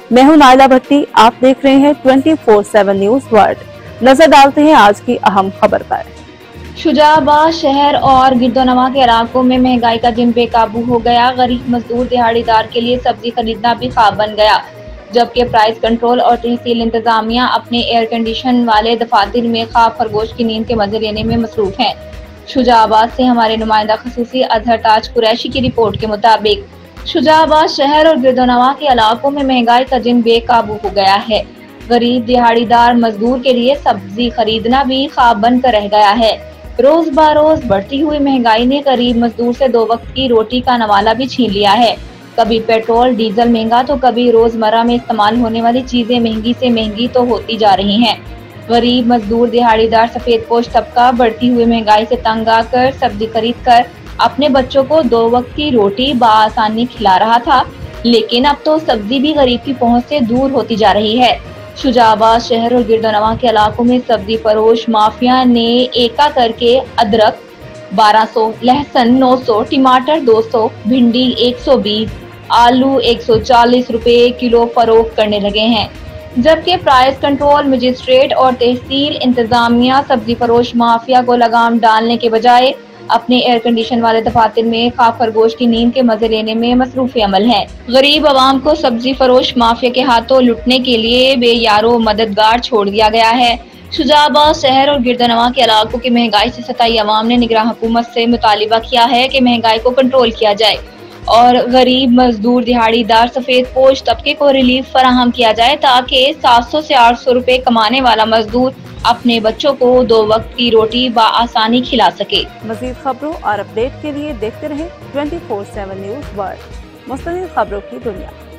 मैं हूं नाइला भट्टी, आप देख रहे हैं 24/7 न्यूज वर्ल्ड। नजर डालते हैं आज की अहम खबर पर। शुजाबाद शहर और गिरदोनवा के इलाकों में महंगाई का जिन बेकाबू हो गया। गरीब मजदूर दिहाड़ीदार के लिए सब्जी खरीदना भी ख्वाब बन गया, जबकि प्राइस कंट्रोल और तहसील इंतजामिया अपने एयर कंडीशन वाले दफातर में ख्वाब खरगोश की नींद के मजे लेने में मसरूफ हैं। शुजाबाद से हमारे नुमाइंदा खसूसी अजहर ताज कुरैशी की रिपोर्ट के मुताबिक शुजाबाद शहर और गिरदोनवा के इलाकों में महंगाई का जिन बेकाबू हो गया है। गरीब दिहाड़ीदार मजदूर के लिए सब्जी खरीदना भी ख्वाब बनकर रह गया है। रोज बरोज बढ़ती हुई महंगाई ने गरीब मजदूर से 2 वक्त की रोटी का नवाला भी छीन लिया है। कभी पेट्रोल डीजल महंगा तो कभी रोजमर्रा में इस्तेमाल होने वाली चीजें महंगी से महंगी तो होती जा रही हैं। गरीब मजदूर दिहाड़ीदार सफेद पोश तबका बढ़ती हुई महंगाई से तंग आकर सब्जी खरीद कर अपने बच्चों को 2 वक्त की रोटी बआसानी खिला रहा था, लेकिन अब तो सब्जी भी गरीब की पहुंच से दूर होती जा रही है। शुजाबाद शहर और गिरदोनवा के इलाकों में सब्जी फरोश माफिया ने एका करके अदरक 1200, लहसुन 900, टमाटर 200, भिंडी 120, आलू 140 रुपए किलो फरोख्त करने लगे हैं, जबकि प्राइस कंट्रोल मजिस्ट्रेट और तहसील इंतजामिया सब्जी फरोश माफिया को लगाम डालने के बजाय अपने एयर कंडीशन वाले दफातर में ख्वाब खरगोश की नींद के मजे लेने में मसरूफ अमल है। गरीब आवाम को सब्जी फरोश माफिया के हाथों लुटने के लिए बेयारो मददगार छोड़ दिया गया है। शुजाबाद शहर और गिरदोनवा के इलाकों की महंगाई से सताई अवाम ने निगरान हुकूमत से मुतालिबा किया है कि महंगाई को कंट्रोल किया जाए और गरीब मजदूर दिहाड़ीदार सफेद पोश तबके को रिलीफ फराहम किया जाए, ताकि 700 से 800 रुपए कमाने वाला मजदूर अपने बच्चों को 2 वक्त की रोटी बआसानी खिला सके। मजीद खबरों और अपडेट के लिए देखते रहें 24/7 न्यूज वर्ल्ड, मुस्तकिल खबरों की दुनिया।